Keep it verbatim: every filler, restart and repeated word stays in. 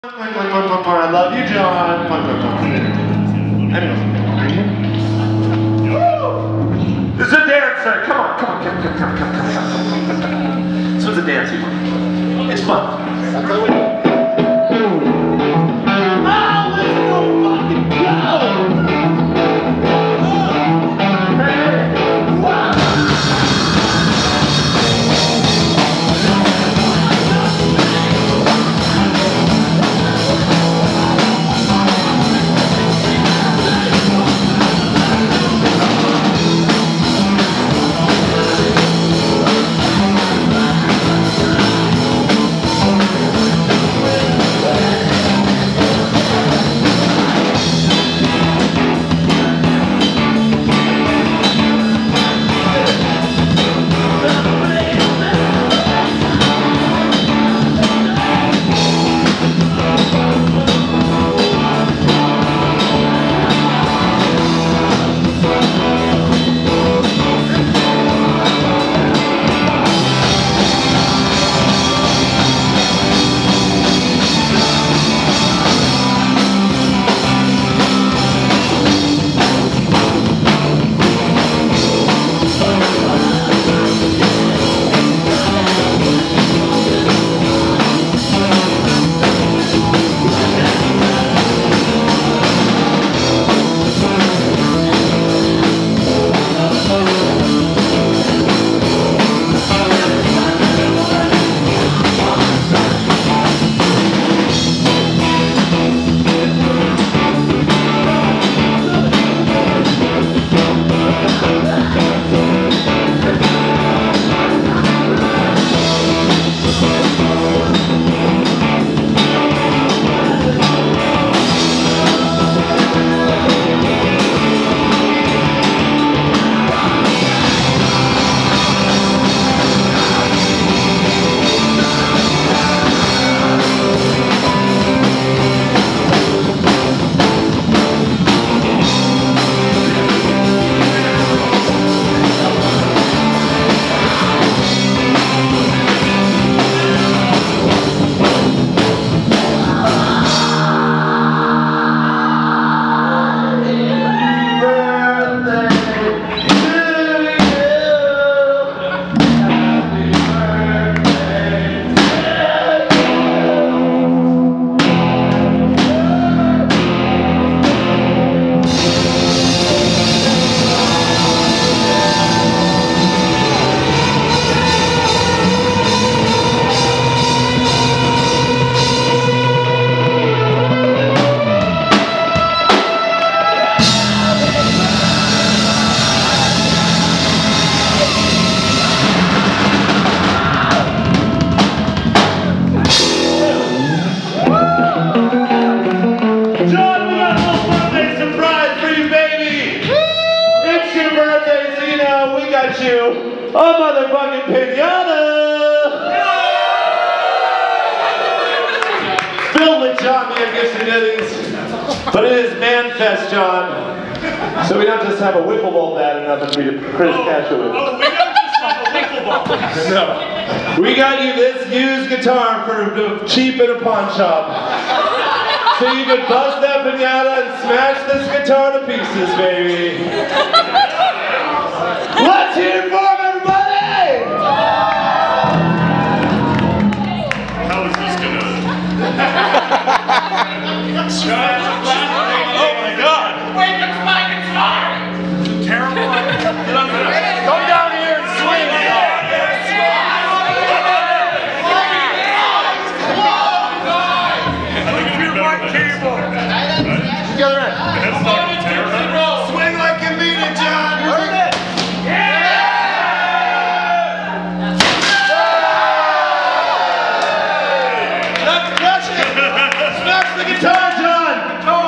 I love you, John. Anyway. This is a dancer. Come on, come on, come on, come on, come on, come on, come on. This one's a dancing one. It's fun. Oh, let's go fucking go! You a motherfucking pinata! Filled with John Man gifts and goodies. But it is Mannfest, John. So we don't just have a wiffle ball bat and nothing for you to Chris catch with. Oh, we don't just have a wiffle ball. No. We got you this used guitar for cheap in a pawn shop. So you can bust that pinata and smash this guitar to pieces, baby. Let's hear it for him, everybody! How is this gonna... Oh my god! Wait, it's my guitar! Is it terrible? Go down here and swing it! I think it'd be better than Together in. It's not terrible. Swing like you mean it, John! Heard it! Let's crush it! Smash the guitar, John!